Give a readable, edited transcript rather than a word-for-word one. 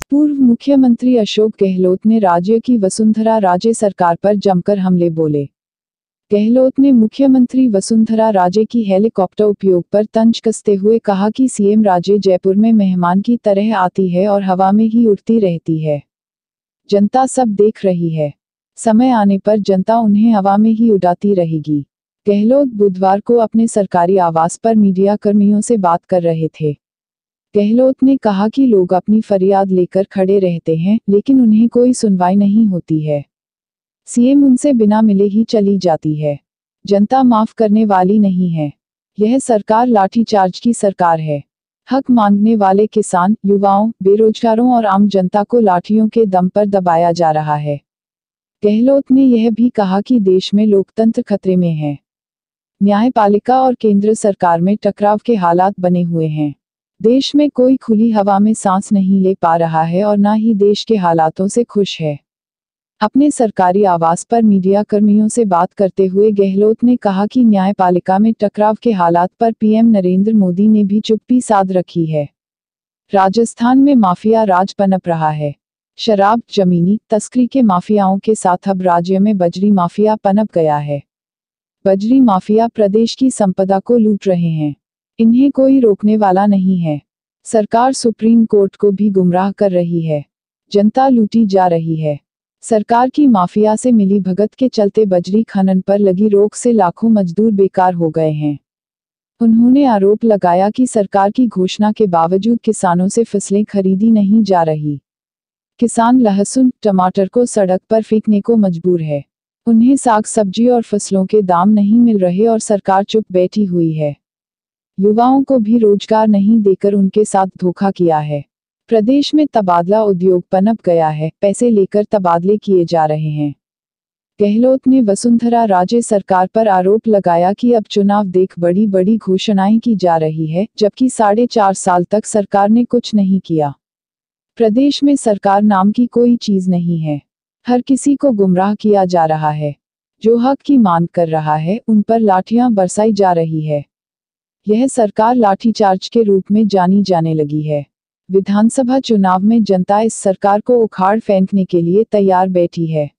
पूर्व मुख्यमंत्री अशोक गहलोत ने राज्य की वसुंधरा राजे सरकार पर जमकर हमले बोले। गहलोत ने मुख्यमंत्री वसुंधरा राजे की हेलीकॉप्टर उपयोग पर तंज कसते हुए कहा कि सीएम राजे जयपुर में मेहमान की तरह आती है और हवा में ही उड़ती रहती है। जनता सब देख रही है। समय आने पर जनता उन्हें हवा में ही उड़ाती रहेगी। गहलोत बुधवार को अपने सरकारी आवास पर मीडिया कर्मियों से बात कर रहे थे। गहलोत ने कहा कि लोग अपनी फरियाद लेकर खड़े रहते हैं, लेकिन उन्हें कोई सुनवाई नहीं होती है। सीएम उनसे बिना मिले ही चली जाती है। जनता माफ करने वाली नहीं है। यह सरकार लाठीचार्ज की सरकार है। हक मांगने वाले किसान, युवाओं, बेरोजगारों और आम जनता को लाठियों के दम पर दबाया जा रहा है। गहलोत ने यह भी कहा कि देश में लोकतंत्र खतरे में है। न्यायपालिका और केंद्र सरकार में टकराव के हालात बने हुए हैं। देश में कोई खुली हवा में सांस नहीं ले पा रहा है और ना ही देश के हालातों से खुश है। अपने सरकारी आवास पर मीडिया कर्मियों से बात करते हुए गहलोत ने कहा कि न्यायपालिका में टकराव के हालात पर पीएम नरेंद्र मोदी ने भी चुप्पी साध रखी है। राजस्थान में माफिया राज पनप रहा है। शराब, जमीनी तस्करी के माफियाओं के साथ अब राज्य में बजरी माफिया पनप गया है। बजरी माफिया प्रदेश की संपदा को लूट रहे हैं। इन्हें कोई रोकने वाला नहीं है। सरकार सुप्रीम कोर्ट को भी गुमराह कर रही है। जनता लूटी जा रही है। सरकार की माफिया से मिली भगत के चलते बजरी खनन पर लगी रोक से लाखों मजदूर बेकार हो गए हैं। उन्होंने आरोप लगाया कि सरकार की घोषणा के बावजूद किसानों से फसलें खरीदी नहीं जा रही। किसान लहसुन, टमाटर को सड़क पर फेंकने को मजबूर है। उन्हें साग सब्जी और फसलों के दाम नहीं मिल रहे और सरकार चुप बैठी हुई है। युवाओं को भी रोजगार नहीं देकर उनके साथ धोखा किया है। प्रदेश में तबादला उद्योग पनप गया है। पैसे लेकर तबादले किए जा रहे हैं। गहलोत ने वसुंधरा राजे सरकार पर आरोप लगाया कि अब चुनाव देख बड़ी बड़ी घोषणाएं की जा रही है, जबकि 4.5 साल तक सरकार ने कुछ नहीं किया। प्रदेश में सरकार नाम की कोई चीज नहीं है। हर किसी को गुमराह किया जा रहा है। जो हक की मांग कर रहा है, उन पर लाठियां बरसाई जा रही है। यह सरकार लाठीचार्ज के रूप में जानी जाने लगी है। विधानसभा चुनाव में जनता इस सरकार को उखाड़ फेंकने के लिए तैयार बैठी है।